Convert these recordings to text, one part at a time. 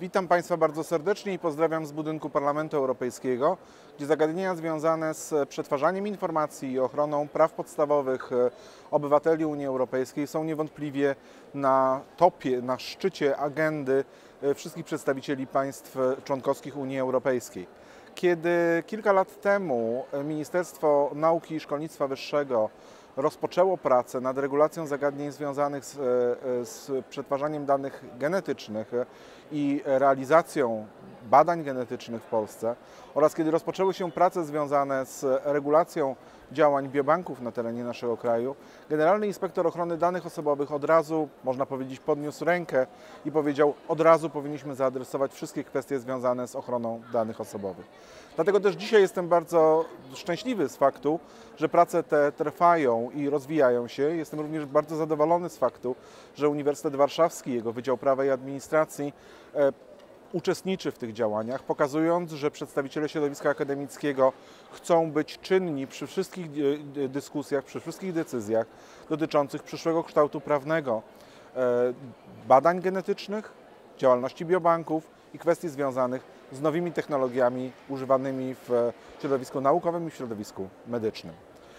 Witam Państwa bardzo serdecznie i pozdrawiam z budynku Parlamentu Europejskiego, gdzie zagadnienia związane z przetwarzaniem informacji i ochroną praw podstawowych obywateli Unii Europejskiej są niewątpliwie na topie, na szczycie agendy wszystkich przedstawicieli państw członkowskich Unii Europejskiej. Kiedy kilka lat temu Ministerstwo Nauki i Szkolnictwa Wyższego rozpoczęło pracę nad regulacją zagadnień związanych z przetwarzaniem danych genetycznych i realizacją badań genetycznych w Polsce oraz kiedy rozpoczęły się prace związane z regulacją działań biobanków na terenie naszego kraju, Generalny Inspektor Ochrony Danych Osobowych od razu, można powiedzieć, podniósł rękę i powiedział: od razu powinniśmy zaadresować wszystkie kwestie związane z ochroną danych osobowych. Dlatego też dzisiaj jestem bardzo szczęśliwy z faktu, że prace te trwają i rozwijają się. Jestem również bardzo zadowolony z faktu, że Uniwersytet Warszawski, jego Wydział Prawa i Administracji uczestniczy w tych działaniach, pokazując, że przedstawiciele środowiska akademickiego chcą być czynni przy wszystkich dyskusjach, przy wszystkich decyzjach dotyczących przyszłego kształtu prawnego badań genetycznych, działalności biobanków i kwestii związanych z nowymi technologiami używanymi w środowisku naukowym i w środowisku medycznym.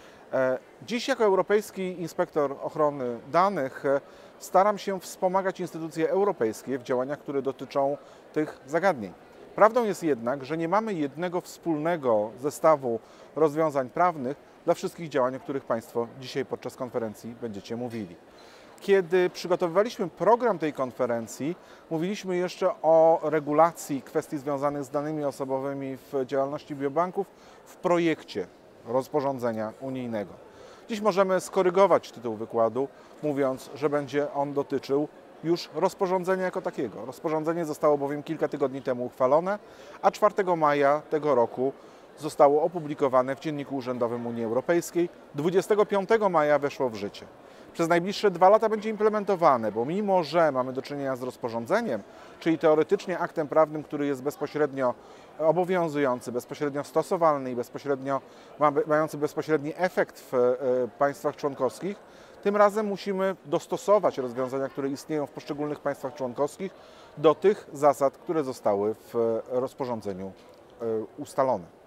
Dziś jako Europejski Inspektor Ochrony Danych staram się wspomagać instytucje europejskie w działaniach, które dotyczą tych zagadnień. Prawdą jest jednak, że nie mamy jednego wspólnego zestawu rozwiązań prawnych dla wszystkich działań, o których Państwo dzisiaj podczas konferencji będziecie mówili. Kiedy przygotowywaliśmy program tej konferencji, mówiliśmy jeszcze o regulacji kwestii związanych z danymi osobowymi w działalności biobanków w projekcie rozporządzenia unijnego. Dziś możemy skorygować tytuł wykładu, mówiąc, że będzie on dotyczył już rozporządzenia jako takiego. Rozporządzenie zostało bowiem kilka tygodni temu uchwalone, a 4 maja tego roku zostało opublikowane w Dzienniku Urzędowym Unii Europejskiej. 25 maja weszło w życie. Przez najbliższe 2 lata będzie implementowane, bo mimo że mamy do czynienia z rozporządzeniem, czyli teoretycznie aktem prawnym, który jest bezpośrednio obowiązujący, bezpośrednio stosowalny i mający bezpośredni efekt w państwach członkowskich, tym razem musimy dostosować rozwiązania, które istnieją w poszczególnych państwach członkowskich do tych zasad, które zostały w rozporządzeniu ustalone.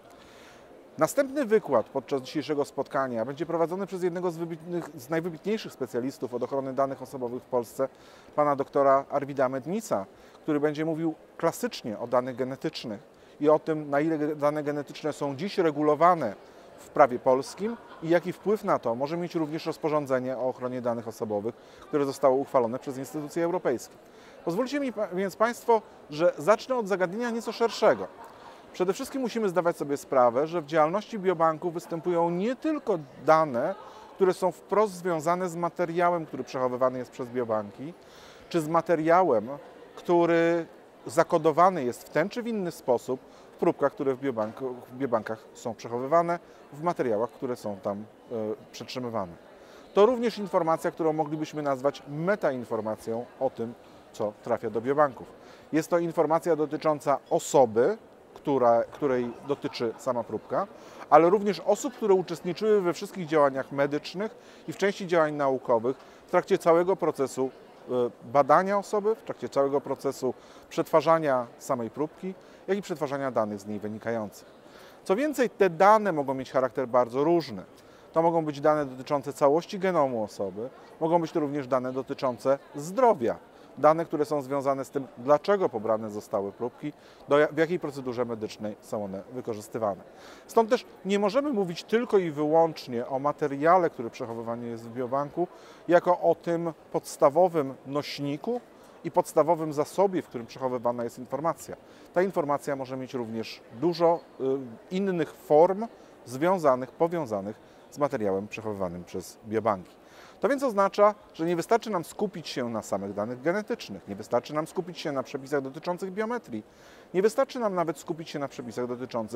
Następny wykład podczas dzisiejszego spotkania będzie prowadzony przez jednego z najwybitniejszych specjalistów od ochrony danych osobowych w Polsce, pana doktora Arvida Mednica, który będzie mówił klasycznie o danych genetycznych i o tym, na ile dane genetyczne są dziś regulowane w prawie polskim i jaki wpływ na to może mieć również rozporządzenie o ochronie danych osobowych, które zostało uchwalone przez instytucje europejskie. Pozwólcie mi więc Państwo, że zacznę od zagadnienia nieco szerszego. Przede wszystkim musimy zdawać sobie sprawę, że w działalności biobanku występują nie tylko dane, które są wprost związane z materiałem, który przechowywany jest przez biobanki, czy z materiałem, który zakodowany jest w ten czy w inny sposób w próbkach, które w biobankach są przechowywane, w materiałach, które są tam przetrzymywane. To również informacja, którą moglibyśmy nazwać metainformacją o tym, co trafia do biobanków. Jest to informacja dotycząca osoby, której dotyczy sama próbka, ale również osób, które uczestniczyły we wszystkich działaniach medycznych i w części działań naukowych w trakcie całego procesu badania osoby, w trakcie całego procesu przetwarzania samej próbki, jak i przetwarzania danych z niej wynikających. Co więcej, te dane mogą mieć charakter bardzo różny. To mogą być dane dotyczące całości genomu osoby, mogą być to również dane dotyczące zdrowia. Dane, które są związane z tym, dlaczego pobrane zostały próbki, w jakiej procedurze medycznej są one wykorzystywane. Stąd też nie możemy mówić tylko i wyłącznie o materiale, który przechowywany jest w biobanku, jako o tym podstawowym nośniku i podstawowym zasobie, w którym przechowywana jest informacja. Ta informacja może mieć również dużo innych form powiązanych z materiałem przechowywanym przez biobanki. To więc oznacza, że nie wystarczy nam skupić się na samych danych genetycznych, nie wystarczy nam skupić się na przepisach dotyczących biometrii, nie wystarczy nam nawet skupić się na przepisach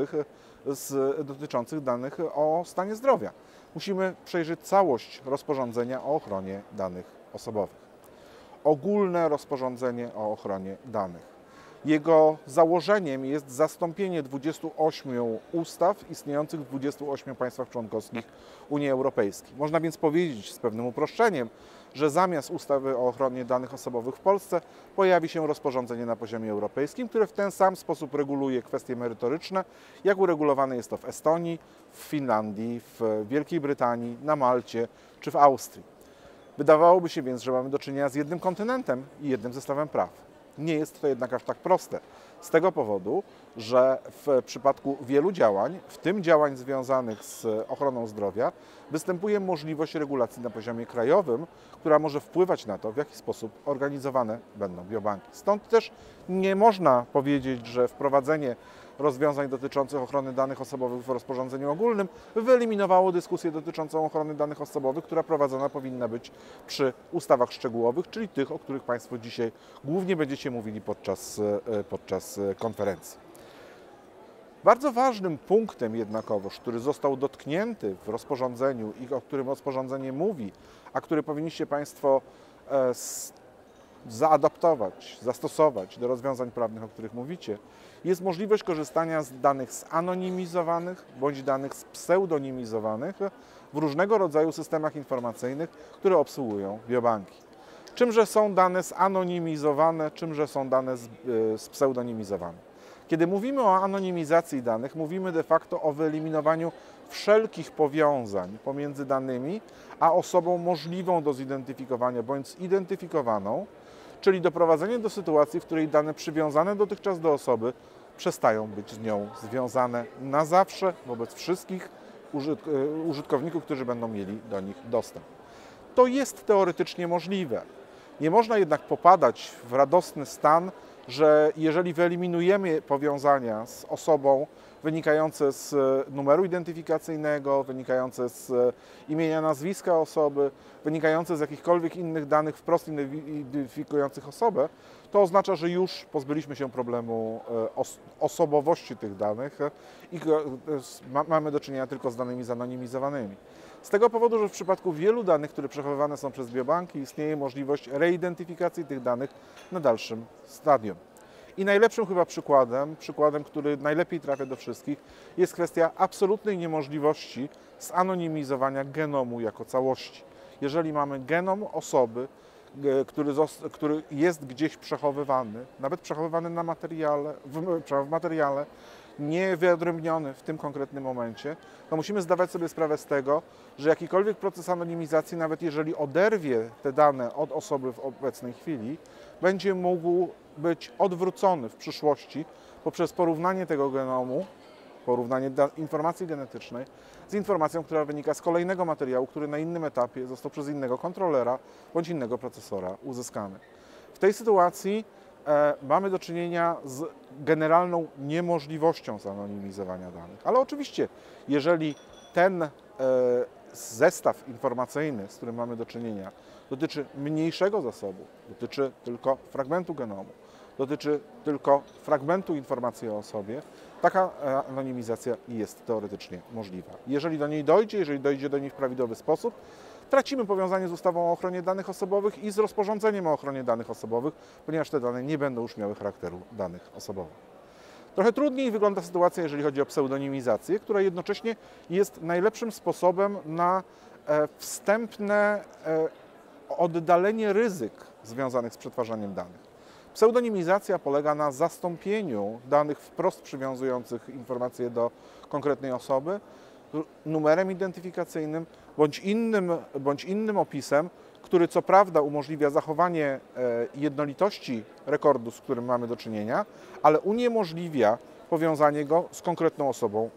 dotyczących danych o stanie zdrowia. Musimy przejrzeć całość rozporządzenia o ochronie danych osobowych. Ogólne rozporządzenie o ochronie danych. Jego założeniem jest zastąpienie 28 ustaw istniejących w 28 państwach członkowskich Unii Europejskiej. Można więc powiedzieć z pewnym uproszczeniem, że zamiast ustawy o ochronie danych osobowych w Polsce pojawi się rozporządzenie na poziomie europejskim, które w ten sam sposób reguluje kwestie merytoryczne, jak uregulowane jest to w Estonii, w Finlandii, w Wielkiej Brytanii, na Malcie czy w Austrii. Wydawałoby się więc, że mamy do czynienia z jednym kontynentem i jednym zestawem praw. Nie jest to jednak aż tak proste. Z tego powodu, że w przypadku wielu działań, w tym działań związanych z ochroną zdrowia, występuje możliwość regulacji na poziomie krajowym, która może wpływać na to, w jaki sposób organizowane będą biobanki. Stąd też nie można powiedzieć, że wprowadzenie rozwiązań dotyczących ochrony danych osobowych w rozporządzeniu ogólnym wyeliminowało dyskusję dotyczącą ochrony danych osobowych, która prowadzona powinna być przy ustawach szczegółowych, czyli tych, o których Państwo dzisiaj głównie będziecie mówili podczas konferencji. Bardzo ważnym punktem jednakowoż, który został dotknięty w rozporządzeniu i o którym rozporządzenie mówi, a który powinniście Państwo zaadaptować, zastosować do rozwiązań prawnych, o których mówicie, jest możliwość korzystania z danych zanonimizowanych bądź danych pseudonimizowanych w różnego rodzaju systemach informacyjnych, które obsługują biobanki. Czymże są dane zanonimizowane, czymże są dane spseudonimizowane? Kiedy mówimy o anonimizacji danych, mówimy de facto o wyeliminowaniu wszelkich powiązań pomiędzy danymi a osobą możliwą do zidentyfikowania bądź zidentyfikowaną, czyli doprowadzenie do sytuacji, w której dane przywiązane dotychczas do osoby przestają być z nią związane na zawsze wobec wszystkich użytkowników, którzy będą mieli do nich dostęp. To jest teoretycznie możliwe. Nie można jednak popadać w radosny stan, że jeżeli wyeliminujemy powiązania z osobą wynikające z numeru identyfikacyjnego, wynikające z imienia, nazwiska osoby, wynikające z jakichkolwiek innych danych wprost identyfikujących osobę, to oznacza, że już pozbyliśmy się problemu osobowości tych danych i mamy do czynienia tylko z danymi zanonimizowanymi. Z tego powodu, że w przypadku wielu danych, które przechowywane są przez biobanki, istnieje możliwość reidentyfikacji tych danych na dalszym stadium. I najlepszym chyba przykładem, który najlepiej trafia do wszystkich, jest kwestia absolutnej niemożliwości zanonimizowania genomu jako całości. Jeżeli mamy genom osoby, który jest gdzieś przechowywany, nawet przechowywany na w materiale, nie wyodrębniony w tym konkretnym momencie, to musimy zdawać sobie sprawę z tego, że jakikolwiek proces anonimizacji, nawet jeżeli oderwie te dane od osoby w obecnej chwili, będzie mógł być odwrócony w przyszłości poprzez porównanie tego genomu, porównanie informacji genetycznej z informacją, która wynika z kolejnego materiału, który na innym etapie został przez innego kontrolera bądź innego procesora uzyskany. W tej sytuacji mamy do czynienia z generalną niemożliwością zanonimizowania danych. Ale oczywiście, jeżeli ten zestaw informacyjny, z którym mamy do czynienia, dotyczy mniejszego zasobu, dotyczy tylko fragmentu genomu, dotyczy tylko fragmentu informacji o osobie, taka anonimizacja jest teoretycznie możliwa. Jeżeli do niej dojdzie, jeżeli dojdzie do niej w prawidłowy sposób, tracimy powiązanie z ustawą o ochronie danych osobowych i z rozporządzeniem o ochronie danych osobowych, ponieważ te dane nie będą już miały charakteru danych osobowych. Trochę trudniej wygląda sytuacja, jeżeli chodzi o pseudonimizację, która jednocześnie jest najlepszym sposobem na wstępne oddalenie ryzyk związanych z przetwarzaniem danych. Pseudonimizacja polega na zastąpieniu danych wprost przywiązujących informacje do konkretnej osoby numerem identyfikacyjnym bądź innym opisem, który co prawda umożliwia zachowanie jednolitości rekordu, z którym mamy do czynienia, ale uniemożliwia powiązanie go z konkretną osobą,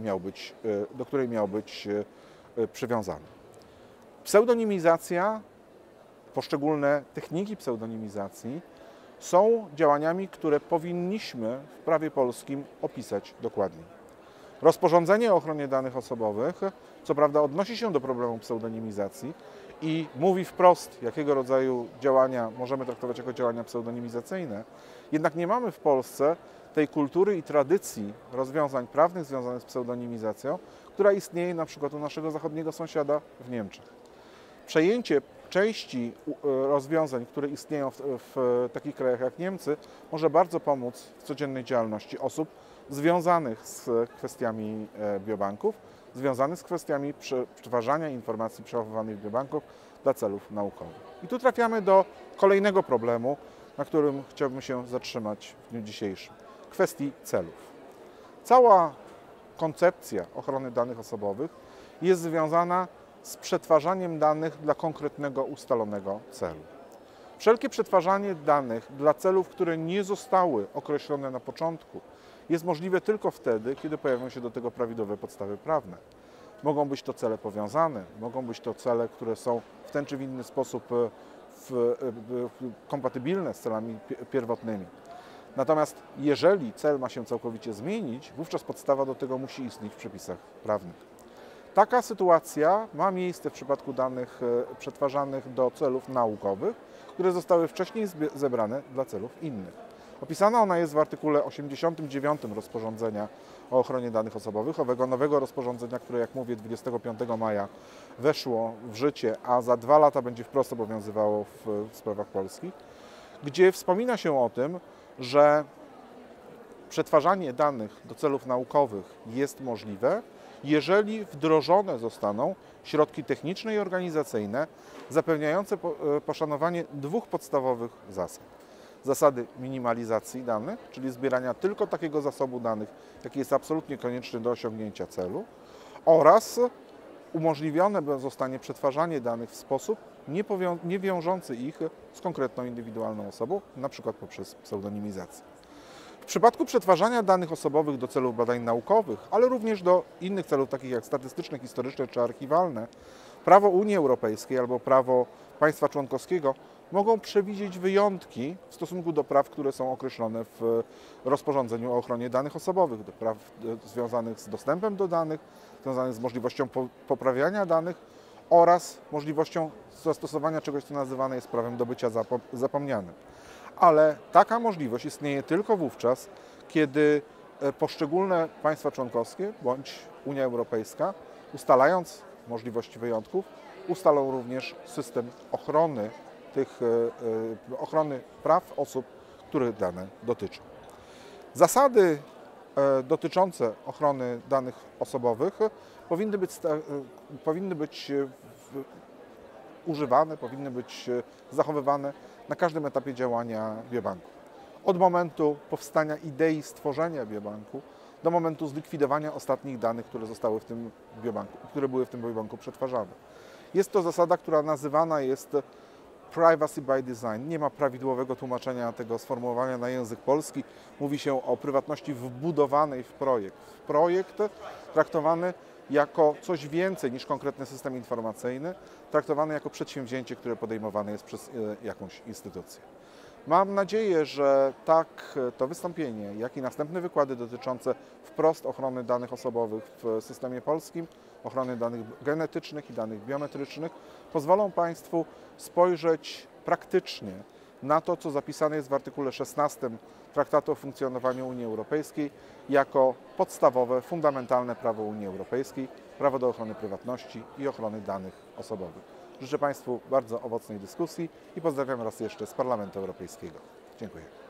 do której miał być przywiązany. Pseudonimizacja, poszczególne techniki pseudonimizacji są działaniami, które powinniśmy w prawie polskim opisać dokładniej. Rozporządzenie o ochronie danych osobowych, co prawda, odnosi się do problemu pseudonimizacji i mówi wprost, jakiego rodzaju działania możemy traktować jako działania pseudonimizacyjne, jednak nie mamy w Polsce tej kultury i tradycji rozwiązań prawnych związanych z pseudonimizacją, która istnieje na przykład u naszego zachodniego sąsiada w Niemczech. Przejęcie części rozwiązań, które istnieją w takich krajach jak Niemcy, może bardzo pomóc w codziennej działalności osób związanych z kwestiami biobanków, związanych z kwestiami przetwarzania informacji przechowywanych w biobanków dla celów naukowych. I tu trafiamy do kolejnego problemu, na którym chciałbym się zatrzymać w dniu dzisiejszym. Kwestii celów. Cała koncepcja ochrony danych osobowych jest związana z przetwarzaniem danych dla konkretnego ustalonego celu. Wszelkie przetwarzanie danych dla celów, które nie zostały określone na początku, jest możliwe tylko wtedy, kiedy pojawią się do tego prawidłowe podstawy prawne. Mogą być to cele powiązane, mogą być to cele, które są w ten czy w inny sposób kompatybilne z celami pierwotnymi. Natomiast jeżeli cel ma się całkowicie zmienić, wówczas podstawa do tego musi istnieć w przepisach prawnych. Taka sytuacja ma miejsce w przypadku danych przetwarzanych do celów naukowych, które zostały wcześniej zebrane dla celów innych. Opisana ona jest w artykule 89 rozporządzenia o ochronie danych osobowych, owego nowego rozporządzenia, które, jak mówię, 25 maja weszło w życie, a za 2 lata będzie wprost obowiązywało w sprawach polskich, gdzie wspomina się o tym, że przetwarzanie danych do celów naukowych jest możliwe, jeżeli wdrożone zostaną środki techniczne i organizacyjne zapewniające poszanowanie 2 podstawowych zasad. Zasady minimalizacji danych, czyli zbierania tylko takiego zasobu danych, jaki jest absolutnie konieczny do osiągnięcia celu, oraz umożliwione zostanie przetwarzanie danych w sposób nie wiążący ich z konkretną indywidualną osobą, np. poprzez pseudonimizację. W przypadku przetwarzania danych osobowych do celów badań naukowych, ale również do innych celów, takich jak statystyczne, historyczne czy archiwalne, prawo Unii Europejskiej albo prawo państwa członkowskiego mogą przewidzieć wyjątki w stosunku do praw, które są określone w rozporządzeniu o ochronie danych osobowych, do praw związanych z dostępem do danych, związanych z możliwością poprawiania danych oraz możliwością zastosowania czegoś, co nazywane jest prawem do bycia zapomnianym. Ale taka możliwość istnieje tylko wówczas, kiedy poszczególne państwa członkowskie bądź Unia Europejska, ustalając możliwości wyjątków, ustalą również system ochrony praw osób, których dane dotyczą. Zasady dotyczące ochrony danych osobowych powinny być używane, powinny być zachowywane na każdym etapie działania biobanku. Od momentu powstania idei stworzenia biobanku do momentu zlikwidowania ostatnich danych, które były w tym biobanku przetwarzane. Jest to zasada, która nazywana jest privacy by design. Nie ma prawidłowego tłumaczenia tego sformułowania na język polski. Mówi się o prywatności wbudowanej w projekt. Projekt traktowany jako coś więcej niż konkretny system informacyjny, traktowany jako przedsięwzięcie, które podejmowane jest przez jakąś instytucję. Mam nadzieję, że tak to wystąpienie, jak i następne wykłady dotyczące wprost ochrony danych osobowych w systemie polskim, ochrony danych genetycznych i danych biometrycznych pozwolą Państwu spojrzeć praktycznie na to, co zapisane jest w artykule 16 Traktatu o funkcjonowaniu Unii Europejskiej jako podstawowe, fundamentalne prawo Unii Europejskiej, prawo do ochrony prywatności i ochrony danych osobowych. Życzę Państwu bardzo owocnej dyskusji i pozdrawiam raz jeszcze z Parlamentu Europejskiego. Dziękuję.